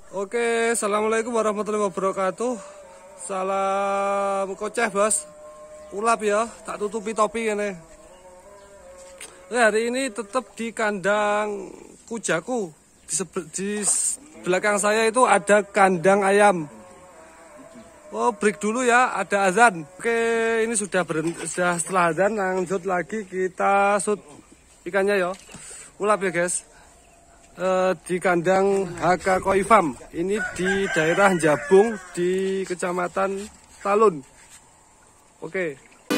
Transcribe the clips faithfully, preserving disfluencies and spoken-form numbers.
Oke, assalamualaikum warahmatullahi wabarakatuh. Salam koceh bos. Ulap ya, tak tutupi topi ini. Nah, hari ini tetap di kandang kujaku. Di, di belakang saya itu ada kandang ayam. Oh, break dulu ya, ada azan. Oke, ini sudah berhenti, sudah setelah azan lanjut lagi kita shoot ikannya ya. Ulap ya guys. Uh, di kandang H K Koi Farm, ini di daerah Jabung di Kecamatan Talun. Oke.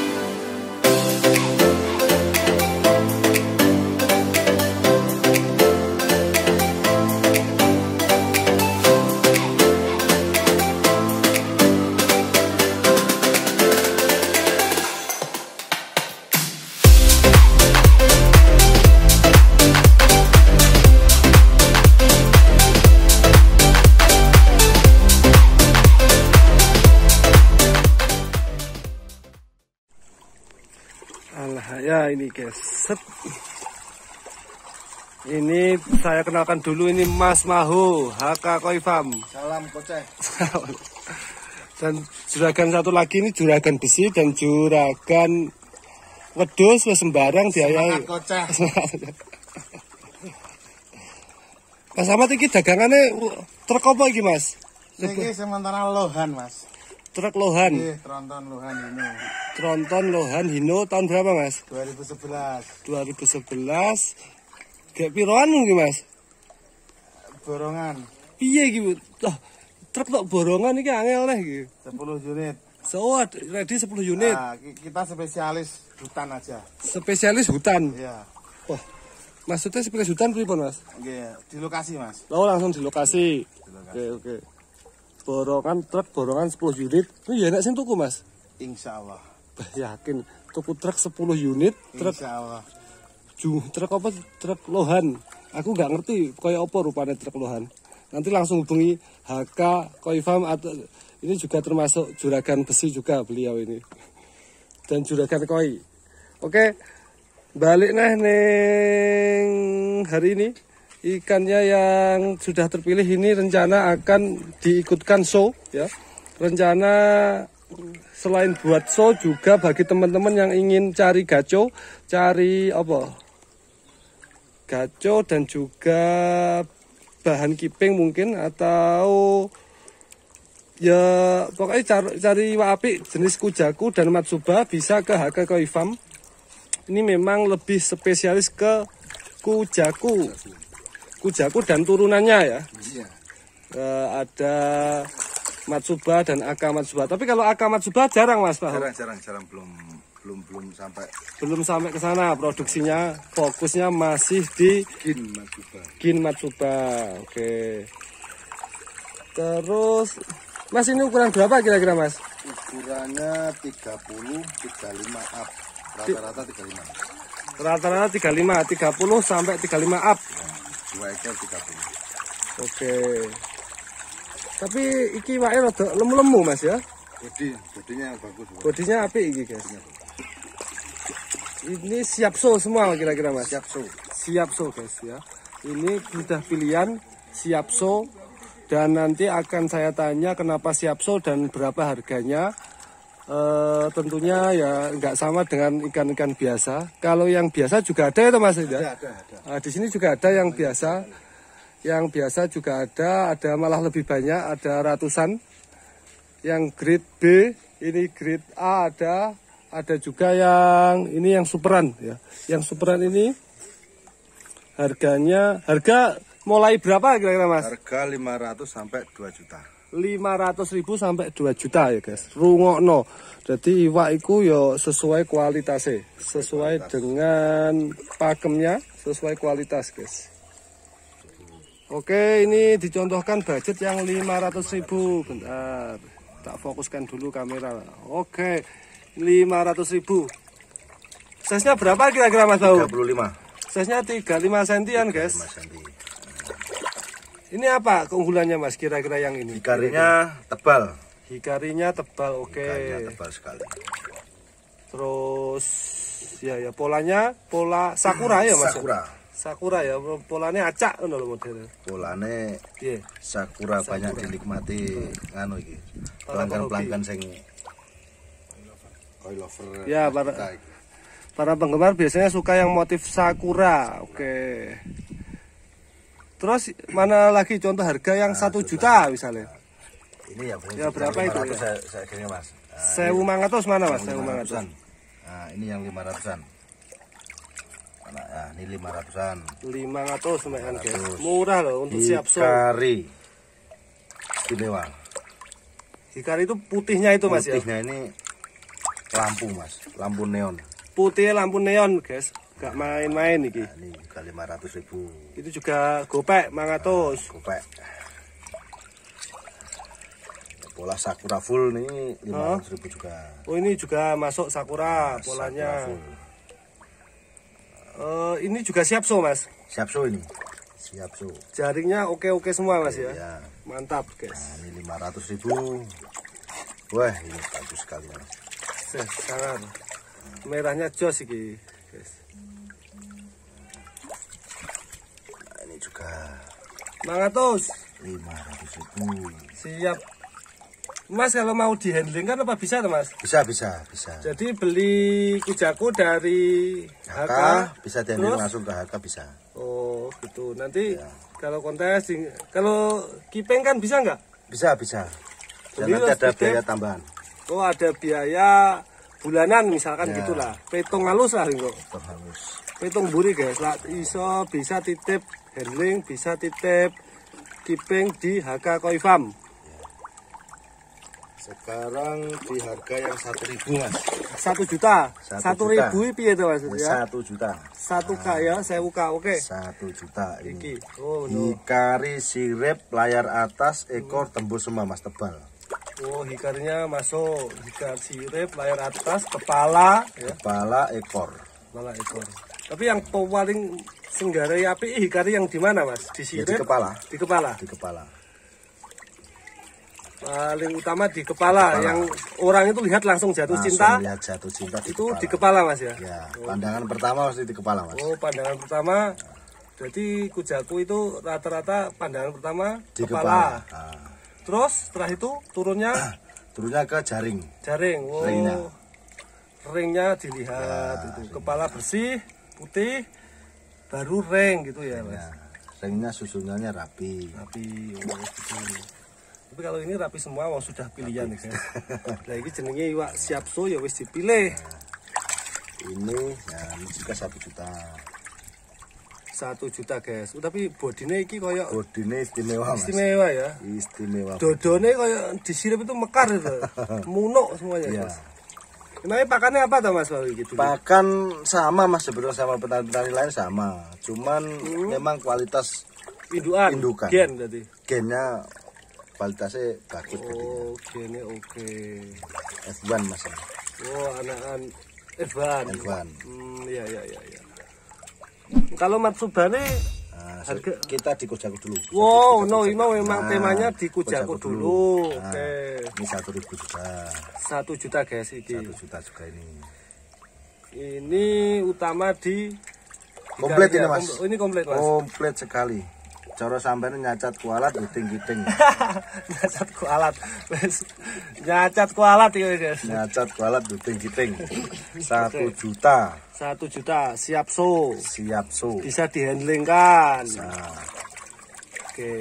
Alah ya ini guys. Set. Ini saya kenalkan dulu, ini Mas Maho H K Koi Farm. Salam koceh. Dan juragan satu lagi ini juragan besi dan juragan wedus wis sembarang diayahi. Koceh. Mas Ahmad iki dagangannya truk apa iki Mas? Ini sementara lohan Mas. Truk lohan. Iya, tronton lohan ini. Tronton lohan Hino tahun berapa Mas? dua ribu sebelas. dua ribu sebelas. Kayak piroan iki Mas? Borongan. Piye iki? Loh, truk tok borongan iki angel nih iki. sepuluh unit. So, ready sepuluh unit. Nah, kita spesialis hutan aja. Spesialis hutan. Iya. Wah. Maksudnya spesialis hutan pripun Mas? Iya, di lokasi Mas. Oh, langsung di lokasi. Di lokasi. Oke, oke. Borongan truk borongan sepuluh unit. Ini ya enak sing tuku Mas. Insya Allah. Bah, yakin tuku truk sepuluh unit, truk Insya Allah. Ju, truk apa? Truk lohan. Aku nggak ngerti kayak apa rupanya truk lohan. Nanti langsung hubungi H K Koi Farm, atau ini juga termasuk juragan besi juga beliau ini. Dan juragan koi. Oke. Balik nah neng hari ini. Ikannya yang sudah terpilih ini rencana akan diikutkan show ya. Rencana selain buat show juga bagi teman-teman yang ingin cari gaco, cari apa? Gaco dan juga bahan keeping mungkin, atau ya pokoknya cari, cari wapi jenis kujaku dan matsuba bisa ke H K Koi Farm. Ini memang lebih spesialis ke kujaku. Kujaku dan turunannya ya. Iya. Uh, ada matsuba dan aka matsuba. Tapi kalau aka matsuba jarang Mas Pak. Jarang, jarang, jarang belum belum belum sampai. Belum sampai ke sana produksinya. Fokusnya masih di Gin matsuba. Gin matsuba. Oke. Terus Mas ini ukuran berapa kira-kira Mas? Ukurannya tiga puluh, tiga puluh lima up. Rata-rata tiga puluh lima. Rata-rata tiga puluh lima, tiga puluh sampai tiga puluh lima up. Dua ekor tiga puluh. Oke. Tapi iki wae rada lemu-lemu Mas ya. Bodi, bodinya yang bagus. Bodinya apik iki guys. Ini siap show semua kira-kira Mas. Siap show. Siap show guys ya. Ini sudah pilihan siap show, dan nanti akan saya tanya kenapa siap show dan berapa harganya. E, tentunya ya nggak sama dengan ikan-ikan biasa. Kalau yang biasa juga ada ya Mas ya. Ada, ada, ada. Nah, di sini juga ada yang biasa. Yang biasa juga ada, ada malah lebih banyak, ada ratusan. Yang grade B, ini grade A ada, ada juga yang ini yang superan ya. Yang superan ini harganya, harga mulai berapa kira-kira Mas? Harga lima ratus sampai dua juta. lima ratus ribu sampai dua juta ya guys. Rungokno. Jadi iwak iku ya sesuai kualitasnya, sesuai kualitas dengan pakemnya, sesuai kualitas guys. Oke, ini dicontohkan budget yang lima ratus ribu. Bentar, tak fokuskan dulu kamera. Oke, lima ratus ribu. Size-nya berapa kira-kira Mas Bau? tiga puluh lima. Size-nya tiga puluh lima sentian guys. Ini apa keunggulannya Mas kira-kira yang ini? Hikarinya tebal. Hikarinya tebal, oke. Hikarinya tebal sekali. Terus ya ya polanya pola sakura ya Mas. Sakura. Sakura ya, polanya acak ngono lho modelnya. Polane Piye? Sakura, Sakura. banyak dinikmati nganu iki. Para Pelanggan-pelanggan sing koi lover. Ya, para- kita iki. Para penggemar biasanya suka yang motif sakura. Oke. Terus mana lagi contoh harga yang satu juta misalnya? Ini ya, Ya, berapa itu ya? Saya, saya gini mas. Nah, Sewu mangatus mana mas? yang Sewu lima mangatus. ratusan. Nah, ini yang lima ratusan. Nah, ya, ini lima ratusan. Lima ratus lumayan guys. lima ratus. Murah loh untuk siap so. Hikari istimewa. Hikari itu putihnya itu mas ya. Putihnya ini lampu mas, lampu neon. Putih lampu neon guys. Gak main-main iki. Nah, ini juga lima ratus ribu. Itu juga gopek mangatus. Gopek. Pola sakura full nih lima ratus ribu juga. Oh ini juga masuk sakura Nah, polanya. sakura full. Eh, ini juga siap so mas. Siap so ini. Siap so. Jaringnya oke-oke semua mas ya. Ya. Mantap guys. Nah, ini lima ratus ribu. Wah, ini bagus sekali mas. Seh, sangat. Merahnya jos iki guys. Nah, ini juga Mangatus. lima ratus ribu. Siap. Mas kalau mau di handling kan apa bisa tuh mas? Bisa, bisa, bisa. Jadi beli kujaku dari H H K K, bisa diambil terus? langsung ke H K bisa. Oh gitu. Nanti Ya. kalau kontes, di- kalau kipeng kan bisa nggak? Bisa, bisa. Dan Beli nanti terus ada titip. biaya tambahan. Oh ada biaya bulanan misalkan Ya. gitulah. Petung halus lah kok. Terhalus. Petung buri guys. Lah iso bisa titip handling, bisa titip kipeng di H K Koi Farm. Sekarang di harga yang satu ribu mas. Satu juta. Satu Satu juta. ribu piye itu mas ya? Satu juta. Satu k ya, sewu k oke. Satu juta ini. Iki. Oh no. Hikari sirip layar atas ekor tembus semua mas tebal. Oh hikarinya masuk. Hikar sirip, layar atas, kepala ya. Kepala ekor. Malah ekor. Tapi yang paling senggarai api hikari yang di mana mas? Di Ya, sirip? di kepala. Di kepala. Di kepala. Paling utama di kepala. Kepala. Yang orang itu lihat langsung jatuh Langsung cinta. lihat jatuh cinta di Itu kepala. di kepala mas ya? Ya, pandangan pertama pasti di kepala mas. Oh pandangan pertama. Jadi kujaku itu rata-rata pandangan pertama Di kepala. kepala. Nah, Terus setelah itu turunnya turunnya ke jaring. jaring. Oh, Ringnya. ringnya dilihat. Ya, itu. Kepala bersih, putih, baru ring gitu ya mas. Ya, ringnya susunannya rapi. Rapi. Oh, gitu. Tapi kalau ini rapi semua, wah sudah pilihan ya guys. Nah ini jenenge iwak siap so ya wis dipilih. Ini, ya, ini juga satu juta. Satu juta guys. Oh, tapi bodinya iki koyo Bodinya istimewa mas. istimewa ya. Istimewa. Dodone koyo disirip itu mekar itu. Munuk semuanya Iya. mas. Emangnya pakannya apa tuh mas kalau gitu? Pakan sama mas sebetulnya sama petani-petani lain sama. Cuman memang kualitas Indukan. Indukan. Gen berarti. gennya kualitasnya bagus. Oh, gennya oke. F satu mas. Oh, anakan Evan. Evan. Hmm, iya iya iya iya. Kalau Matsubane Nah, harga kita di Kujaku dulu. wow, no, ini memang Nah, temanya di Kujaku dulu. Nah, Oke. ini satu ribu juga. Satu juta guys iki. Satu juta juga ini. Ini utama di Komplit ini Hikarinya. mas. Kom- oh, ini komplit mas. Komplit sekali. Coro sampean nyacat kualat giting-giting. Nyacat kualat. Wes. Nyacat kualat iki guys. Nyacat kualat giting-giting. Satu juta. Satu juta siap so. Siap so. Bisa dihandling kan. Nah, Oke.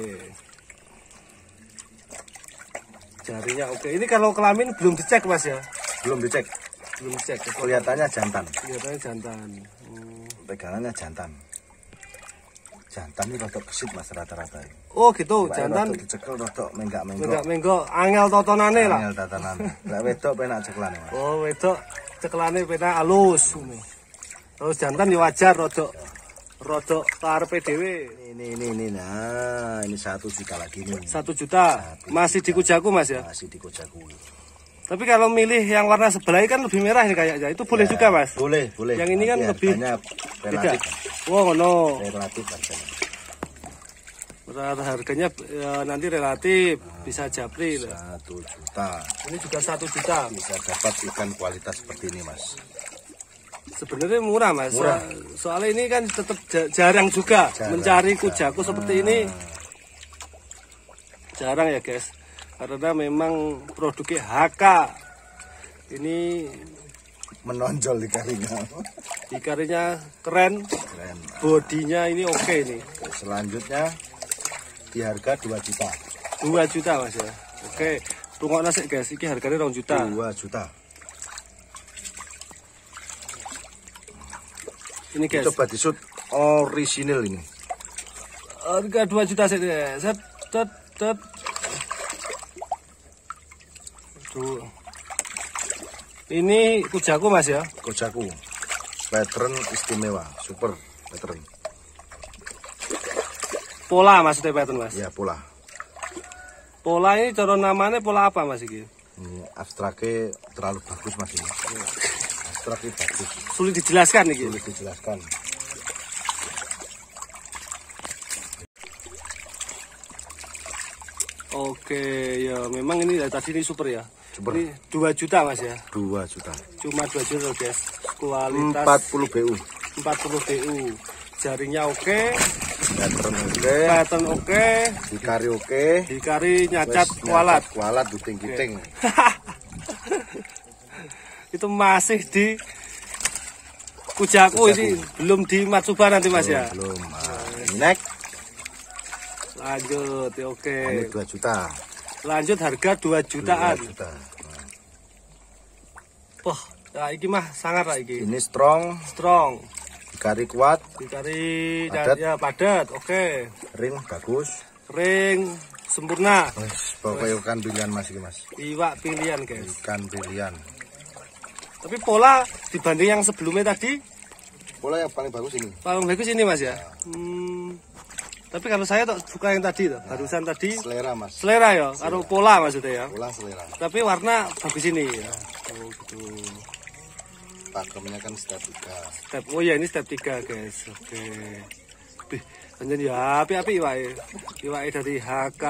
Jarinya oke. Ini kalau kelamin belum dicek mas ya? belum dicek. Belum dicek. Kelihatannya jantan. Kelihatannya jantan. Hmm. Pegangannya jantan. Jantan ini rodok kesit mas rata-rata. Oh gitu, Mbak, jantan. rodok dicekel rodok menggak-menggok. Enggak menggo angel totonane lah. Angel tatanan. Lah wedok penak cekelane mas. Oh, wedok cekelane penak alus. Terus jantan ya wajar rodok rodok karepe dhewe. Ini ini ini nah ini satu juta lagi nih. Satu juta. Masih di Kujaku mas ya? Masih di Kujaku. Tapi kalau milih yang warna sebelah kan lebih merah ini kayaknya. Itu boleh Ya, juga mas? Boleh boleh. Yang ini kan Nanti lebih harganya Beda. relatif. Wow, no. Relatif harganya. Rata harganya ya, nanti relatif bisa japri lah. Satu juta. Ini juga satu juta. Bisa dapat ikan kualitas seperti ini mas. Sebenarnya murah mas, Murah. So, soalnya ini kan tetap jarang juga Jarang, mencari jarang. kujaku seperti ini. Jarang ya guys, karena memang produknya H K. Ini Menonjol di karinya. ikarinya keren, Keren. bodinya ini oke nih. Selanjutnya di harga dua juta. dua juta mas ya. Oke, tunggu nasi guys, ini harganya dua juta. dua juta. Ini guys, Coba disut orisinil ini. harga dua juta sih guys. Set, set, set. Tuh. Ini kujaku mas ya. Kojaku. Pattern istimewa, super pattern. Pola maksudnya pattern mas. Ya, pola. Pola ini cara namanya pola apa mas ini? Ini abstraknya terlalu bagus mas ini. Abstraknya bagus. Sulit dijelaskan nih. Sulit dijelaskan. Oke, ya memang ini dari tadi ini super ya. Super. Ini dua juta mas ya. dua juta. Cuma dua juta guys. Kualitas empat puluh B U. empat puluh B U. Jaringnya oke, Pattern oke. pattern oke, Hikari oke. hikari nyacat Wes, kualat. nyacat kualat giting-giting. Itu masih di kujaku, Kujaku. ini belum di Matsuba nanti mas ya. Belum. Nah, ini next. Lanjut, ya, oke. Ini dua juta. Lanjut harga dua jutaan. dua juta. Nah, Wah, nah, ini mah sangat lah ini. ini strong, Strong. hikari kuat, Dikari Padat. ya padat, oke. ring bagus. Ring sempurna. Wes, pokoknya ikan pilihan mas ini mas. Iwak pilihan guys. Ikan pilihan. Tapi pola dibanding yang sebelumnya tadi Pola yang paling bagus ini. paling bagus ini mas ya. Hmm, tapi kalau saya tuh suka yang tadi tuh, barusan tadi Selera mas. selera ya, karo pola maksudnya ya. Pola selera. Tapi warna bagus ini ya. Oh gitu. Pakemnya kan step tiga. Step, oh ya ini step tiga guys. Oke. Bih, anjen ya api-api iwake. Iwake dari H K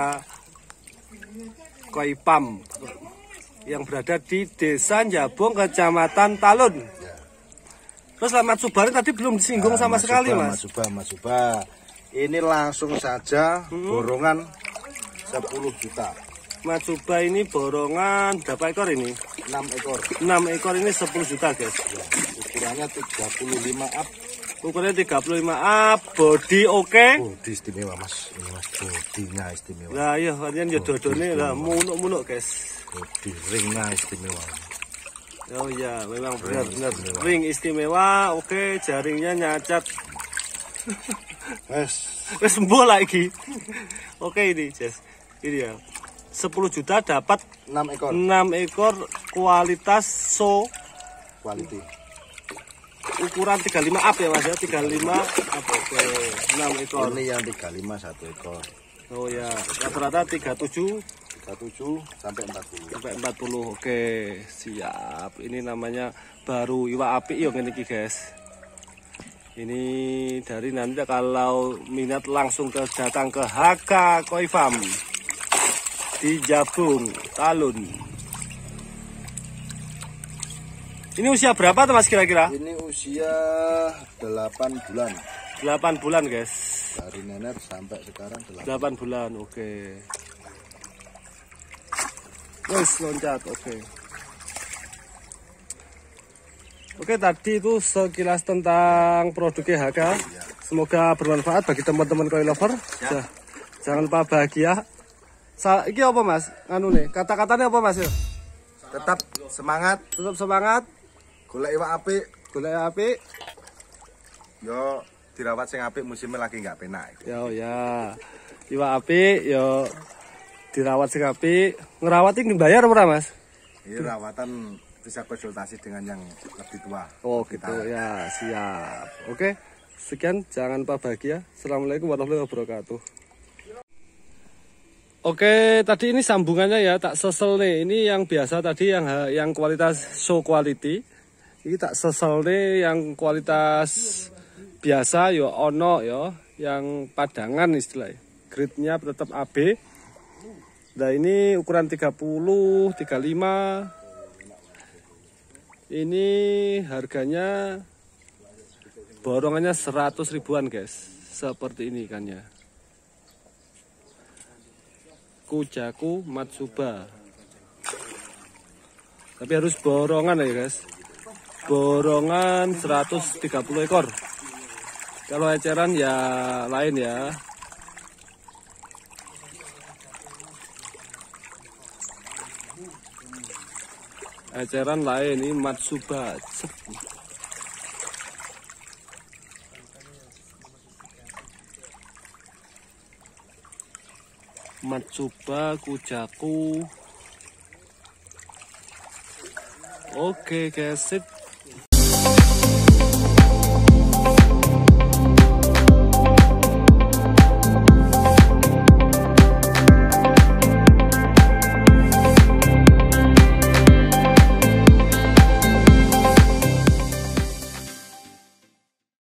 Koipam yang berada di Desa Jabung, Kecamatan Talun. Ya. Terus Mas Subari tadi belum disinggung Nah, sama Mas sekali Suba, mas. Mas Suba, Mas Suba. Ini langsung saja borongan sepuluh juta. Mas Suba ini borongan berapa ekor ini? enam ekor. enam ekor ini sepuluh juta guys. Ya, ukurannya tiga puluh lima up. Ukurannya tiga puluh lima up, body oke. Bodi istimewa mas. Ini mas bodinya istimewa. Nah iya, kalian ya dodone lah, munuk-munuk guys. Bodi ringnya istimewa. Oh iya, memang benar-benar istimewa. ring istimewa, oke, jaringnya nyacat. Wes, Wes sembuh lagi. Oke ini, Jess. Ini ya. sepuluh juta dapat enam ekor. enam ekor kualitas so Quality. ukuran tiga puluh lima up ya Mas ya, tiga puluh lima up. Oke, enam ekor. Ini yang tiga puluh lima satu ekor. Oh ya, rata-rata tiga puluh tujuh tiga puluh tujuh sampai empat puluh. sampai empat puluh. Oke, siap. Ini namanya baru iwak api yo ngene iki, guys. Ini dari nanti kalau minat langsung ke datang ke H K Koi Farm di Jabung, Talun. Ini usia berapa tuh Mas kira-kira? Ini usia delapan bulan. delapan bulan, guys. Dari nenek sampai sekarang delapan. delapan bulan, oke. Wes loncat, oke. Oke, tadi itu sekilas tentang produknya H K. Semoga bermanfaat bagi teman-teman koi lover. Ja- Jangan lupa bahagia. Sa iki apa Mas? Anu nih, kata-katanya apa Mas? Tetap semangat, Tetap semangat, golek iwak apik. golek apik. Yo dirawat sing apik musimnya lagi nggak penak. Ya ya. Iwak apik yo dirawat sing apik. Ngerawat iki dibayar ora Mas? Ini rawatan bisa konsultasi dengan yang lebih tua. Oh gitu ya, siap. Oke, sekian, jangan lupa bahagia. Assalamualaikum warahmatullahi wabarakatuh. Oke, tadi ini sambungannya ya, tak sesel nih. Ini yang biasa tadi yang yang kualitas show quality. Ini tak sesel nih yang kualitas biasa yo ono yo, yang padangan istilahnya. Grade-nya tetap A B. Nah, ini ukuran tiga puluh, tiga puluh lima. Ini harganya Borongannya seratus ribuan guys. Seperti ini ikannya. Kujaku Matsuba. Tapi harus borongan ya guys. Borongan seratus tiga puluh ekor. Kalau eceran ya lain ya. Eceran lain, ini Matsuba. Matsuba, Kujaku. Oke guys, sip.